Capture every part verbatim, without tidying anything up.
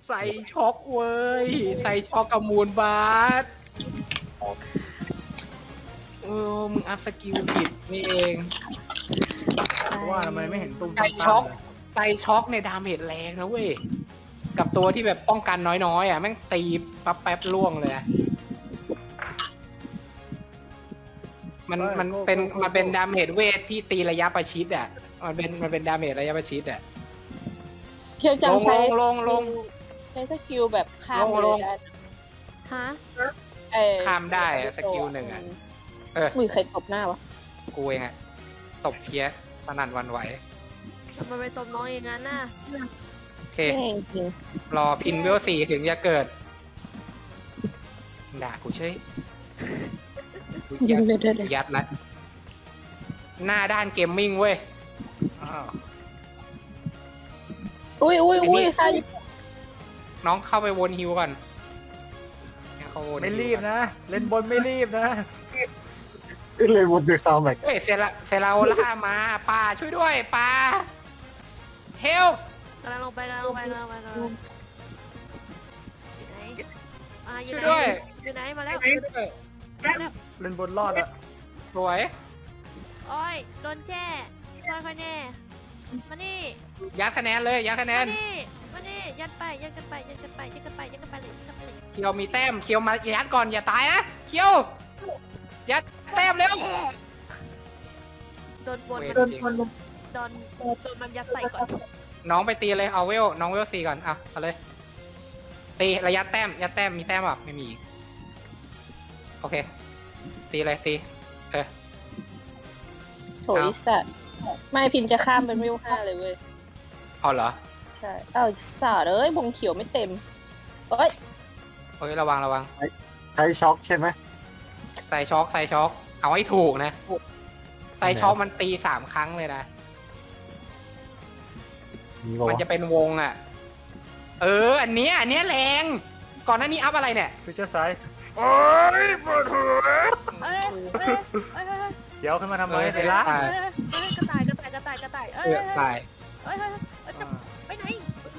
ใส่ช็อกเว้ยใส่ช็อกกับมูลบาสเออมึงอัพสกิลผิดนี่เองว่าทำไมไม่เห็นตุ้มใส่ช็อกใส่ช็อกในดาเมจแรงนะเว้ยกับตัวที่แบบป้องกันน้อยๆอ่ะแม่งตีปั๊บแป๊บล่วงเลยมันมันเป็นมันเป็นดาเมจเวทที่ตีระยะประชิดอ่ะมันเป็นมันเป็นดาเมจระยะประชิดอ่ะเที่ยวจังใช้ลงลงใช้สกิลแบบข้ามลงฮะเออข้ามได้สกิลหนึ่งอ่ะเออมือใครตบหน้าวะกูเองอ่ะตบเพี้ยสนั่นวันไหวมันไปตบน้องอย่างนั้นน่ะโอเครอพินเวลสี่ถึงจะเกิดด่ากูเฉยยัดยัดละหน้าด้านเกมมิ่งเว้ยอุ้ยอุ้ยอุ้ยใช่น้องเข้าไปวนฮิวก่อนไม่รีบนะเล่นบนไม่รีบนะเล่นบนเดือดซาวแม็กเฮ้ยเซลเซลาล่ามาป่าช่วยด้วยป่าเฮลกำลังลงไปกำลังลงไปกำลังลงไปอยู่ไหนอ่าอยู่ไหนอยู่ไหนมาแล้วเล่นบนรอดอะสวยโอ้ยโดนแช่ค่อยค่อยแน่มานี่ยัดคะแนนเลยยัดคะแนนมานี่มานี่ยัดไปยัดกันไปยัดกันไปยัดกันไปยัดกันไปเลยยัดกันไปเลยเคียวมีแต้มเคียวมายัดก่อนอย่าตายนะเคียวยัดแต้มเร็วโดนบนโดนบนโดนโดนมันยัดใส่ก่อนน้องไปตีเลยเอาเวลน้องเวลสี่ก่อนอ่ะเอาเลยตีระยะแต้มยัดแต้มมีแต้มหรอไม่มีโอเคตีเลยตีเออโถยสัตว์ไม่พินจะข้ามเป็นวิวห้าเลยเว้ยเอาเหรอใช่อ้าวสัตว์เอ้ยบงเขียวไม่เต็มเอ้ยเฮ้ยระวังระวังใช้ช็อกใช่ไหมใส่ช็อกใส่ช็อกเอาให้ถูกนะใส่ช็อกมันตีสามครั้งเลยนะมันจะเป็นวงอ่ะเอออันนี้อันนี้แรงก่อนหน้านี้อัพอะไรเนี่ยฟิวเจอร์ไซด์โอ้ยปวดหัวเดี๋ยวขึ้นมาทำไมเสร็จละกระต่ายกระต่ายกระต่ายกระต่ายเอ้ยตายเอ้ยไปไหน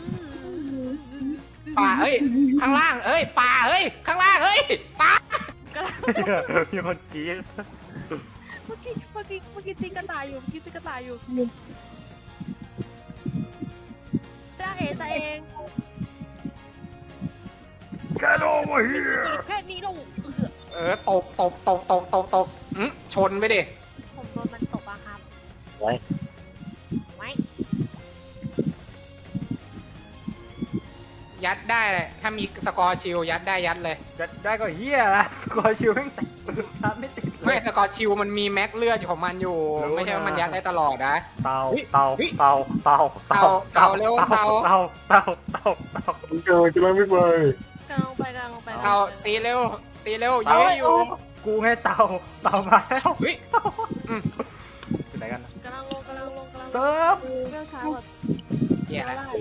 ป่าเอ้ยข้างล่างเอ้ยป่าเอ้ยข้างล่างเอ้ยป่ามีคนกรี๊ดเมื่อกี้เมื่อกี้เมื่อกี้ตีกระต่ายอยู่เมื่อกี้ตีกระต่ายอยู่จ้าเอ๋ตาเองแกโดนมาเฮียแค่นี้เราเออตบตบตบตบตบตบอืมชนไปดิผมโดนมันตบอะครับไว้ไว้ยัดได้เลยถ้ามีสกอร์ชิลยัดได้ยัดเลยยัดได้ก็เฮียละสกอร์ชิลแม่งติดทับไม่ติดไม่สกอร์ชิลมันมีแม็กเลือดของมันอยู่ไม่ใช่ว่ามันยัดได้ตลอดนะเตาเตาเตาเตาเตาเตาเร็วเตาเตาเตาเตาเตาเกิดกำลังไม่ไปกำลังไปกำลังไปเตาตีเร็วตีเร็วยื้ออยู่กูให้เตาเตามาแล้วเฮ้ยอยู่ไหนกันกำลังลงกำลังลงกำลังเซิร์ฟเรื่องช้าแบบแย่แล้ว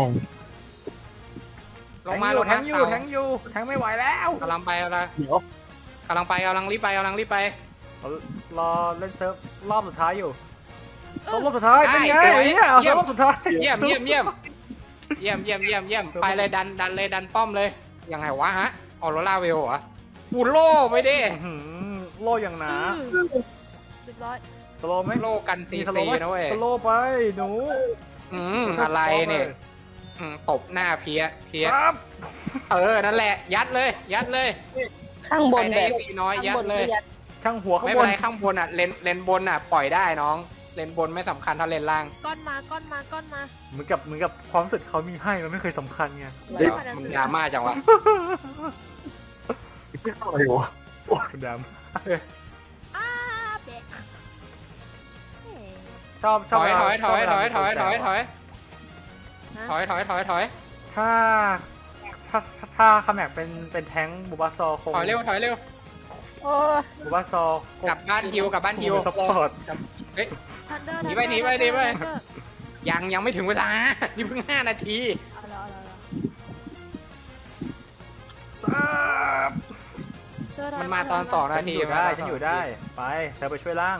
ลงมาลงแทงอยู่แทงอยู่แทงไม่ไหวแล้วกำลังไปอะไรกำลังไปกำลังรีบไปกำลังรีบไปรอเล่นเซิร์ฟรอบสุดท้ายอยู่รอบสุดท้ายเป็นไงเนี่ยรอบสุดท้ายเยี่ยมเยี่ยมเยี่ยมเยี่ยมเยี่ยมเยี่ยมเยี่ยมไปเลยดันดันเลยดันป้อมเลยยังไงวะฮะออโรราเวลเหรอปูโล่ไม่ได้โล่อย่างหนาเรียบร้อยสโลไหมโล่กันซีซีนะเว้ยสโลไปหนูอืมอะไรเนี่ยตบหน้าเพี้ยเพี้ยเออนั่นแหละยัดเลยยัดเลยข้างบนแบบปีน้อยยัดเลยข้างหัวไม่เป็นไรข้างบนอ่ะเลนเลนบนอ่ะปล่อยได้น้องเลนบนไม่สำคัญเท่าเลนล่างก้อนมาก้อนมาก้อนมาเหมือนกับเหมือนกับความสุดเขามีให้มันไม่เคยสำคัญไงมันดราม่าจังวะอะไรวะดราม่าอ้าเบ๊ะชอบชอบถอยถอยถอยถอยถอยถอยถอยถอยถอยถอยถอยถ้าถ้าถ้าคาแม็กเป็นเป็นแท้งบูบาซอคงถอยเร็วถอยเร็วบูบาซอกลับบ้านฮิวกลับบ้านฮิวสปอร์ตเฮ้ยหนีไปหนีไปหนีไปยังยังไม่ถึงเวลานี่เพิ่งห้านาทีมันมาตอนสองนาทีได้ฉันอยู่ได้ไปเธอไปช่วยล่าง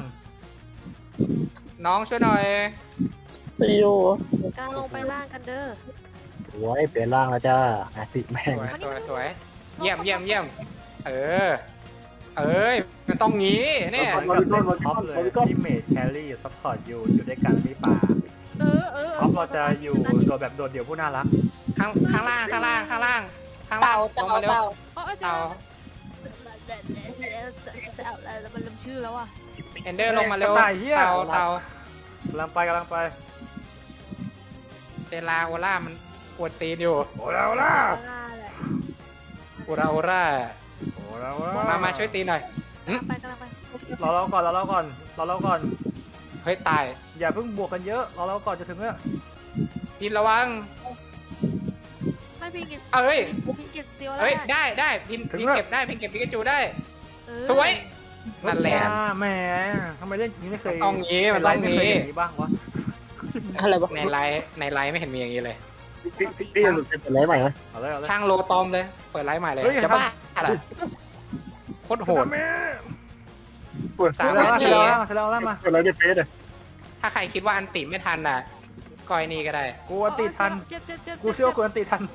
น้องช่วยหน่อยไปดูกางลงไปล่างกันเด้อโอ้ยเปลี่ยนร่างแล้วจ้าแอติแม่สงวยสวยสวยเยี่ยมเยี่ยมเยี่ยมเออ เอ้ยมันต้องงี้เนี่ยเหมือนกับท็อปเลยที่เมจแครี่ซัพพอร์ตอยู่อยู่ด้วยกันที่ป่าเออเออท็อปเราจะอยู่โดดแบบโดดเดี่ยวผู้น่ารักข้างข้างล่างข้างล่างข้างล่างข้างล่าเต่างลเต่างมาเร็วเต่าโอ้ยเจ้าเต่าแล้วมันลืมชื่อแล้วอ่ะเอนเดอร์ลงมาเร็วกระต่ายเหี้ยเต่าเต่ากำลังไปกำลังไปเตลาโอล่ามันปวดตีนอยู่โอ้แล้วล่ะน่าแหละโอราโอล่าโอ้แล้วมามาช่วยตีหน่อยกำลังไปกำลังไปรอเราก่อนรอเราก่อนรอเราก่อนเฮ้ยตายอย่าเพิ่งบวกกันเยอะรอเราก่อนจะถึงแล้วพินระวังไม่พี่กินเอ้ยพี่กินเซียวแล้วเฮ้ยได้ได้พินพินเก็บได้พินเก็บปิกาจูได้เออสวยนั่นแหละแหมทำไมเล่นจริงไม่เคยต้องงี้มันต้องงี้ไม่เคยอย่างนี้บ้างวะอะไรวะในไลน์ในไลน์ไม่เห็นมีอย่างนี้เลยพี่พี่พี่จะหลุดเป็นอะไรใหม่ไหมเอาเลยเอาเลยช่างโลตอมเลย เปิดไลน์ใหม่เลยเฮ้ยจะบ้าเหรอโคตรโหดปวดสามเสร็จนาแล้วทีเสร็จแล้วเสร็จแล้วมาเปิดอะไรในเฟซอ่ะถ้าใครคิดว่าอันติไม่ทันน่ะก้อยนี่ก็ได้กูอันติทันเจ็บเจ็บเจ็บกูเชื่อว่ากูอันติทัน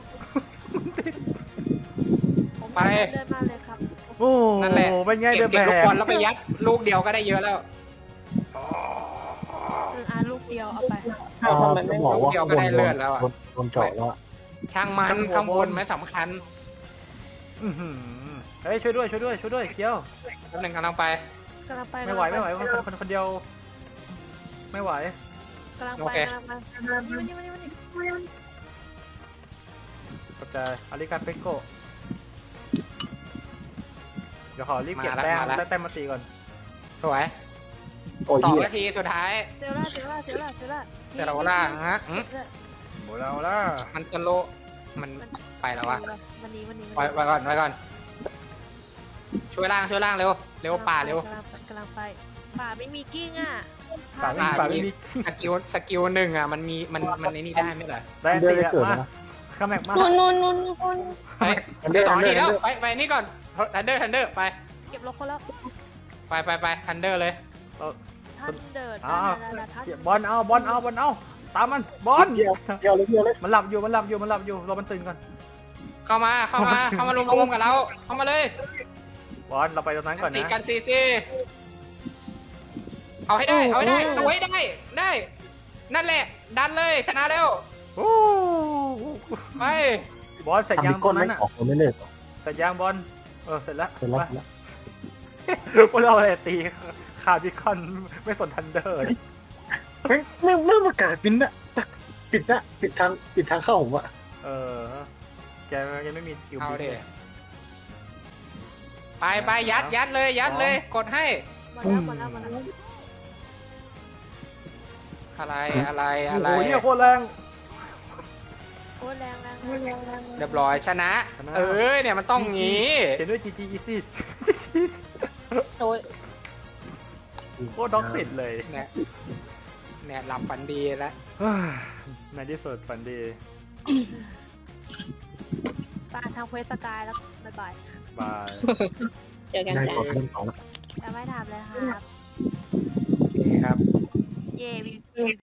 ไปเดินมาเลยครับโอ้นั่นแหละเป็นไงเก็เดืบอเก็บแบลูกบอลแล้วไปยัดลูกเดียวก็ได้เยอะแล้วเอออ่ะลูกเดียวเอาไปอ๋อต้องบอกว่าเดียวก็ได้เลือดแล้วอะโดนเจาะแล้วอะช่างมันข้างบนไม่สำคัญอื้อหือเฮ้ยช่วยด้วยช่วยด้วยช่วยด้วยเคียวแป๊บนึงกำลังไปกำลังไปไม่ไหวไม่ไหวคนคนคนเดียว ไม่ไหวกำลังโอไปเคกำลังไปมานี่มานี่มานี่มานี่ขอบใจอาริกาเปโกเดี๋ยวขอรีบเก็บมาละแต้มมาละได้แต้มมาตีก่อนสวยโอ้ยสองเหี้ยนาทีสุดท้ายเซลล่าเซลล่าเซลล่าเซลล่าเซลล่าฮะอืมหมดแล้วล่ะมันสโลว์มันไปแล้ววะวันนี้วันนี้ไว้ไว้ก่อนไว้ก่อน ช่วยล่างช่วยล่างเร็วเร็วป่าเร็วกำลังไปกำลังไปป่าไม่มีกิ้งอ่ะป่าไม่มีป่าป่าไม่มีมีสกิลสกิลหนึ่งอ่ะมันมีมันมันในนี่ได้ไหมล่ะได้เดิตีนได้อะเกิดมานะข้าแม็กมานู่นนู่นนู่นนู่นเฮ้ยอันเดอร์สอัองนเดอทีร์แล้วอันเดอร์ไปไปนี่ก่อนทันเดอร์ทันเดอร์ไปเก็บรถคนแล้วไปไปไปทันเดอร์เลยท่านเดินอ้าวท่านบอลเอาบอลเอาบอลเอาตามมันบอลเดียวเดียวเลยเดียวเลยมันหลับอยู่มันหลับอยู่มันหลับอยู่รอมันตื่นก่อนเข้ามาเข้ามาเข้ามารวมๆกับเราเข้ามาเลยบอลเราไปตรงนั้นก่อนติดนะกันซีซีเอาให้ได้เอาให้ได้สวยได้ได้ นั่นแหละ ดันเลยชนะแล้วโอ้ไปบอลเสร็จทำยัให้งตรก้นงไม่นั้นอ่ะออกคนไม่เลิกเสร็จยังบอลเออเสร็จแล้วเป็นแล้วพวกเราอะไรตีขาดบิคอนไม่สนทันเดอร์แม่งแม่งแม่งประกาศปิดนะปิดนะปิดทางปิดทางเข้าผมอะเออแกยังไม่มีสกิลเอาบิดินไปไปยัดยัดเลยยัดเลยกดให้มาแล้วมาแล้วมาแล้วอะไรอะไรโอ้อะไรโหเนี่ยโคตรแรงโอ้แรงแรงแรงแรงเรียบร้อยชนะ เออเนี่ยมันต้องงี้เขียนด้วย จี จี อี ซี่โอ้ยโคตรด็อกติดเลยเนี่ยเนี่ยหลับฝันดีแล้วในที่สุดฝันดีปาทางเควสสกายแล้วบ๊ายบายบายเจอกันได้จ้ะกดเล่นของแล้วจะไม่ทำเลยครับโอเคครับเย่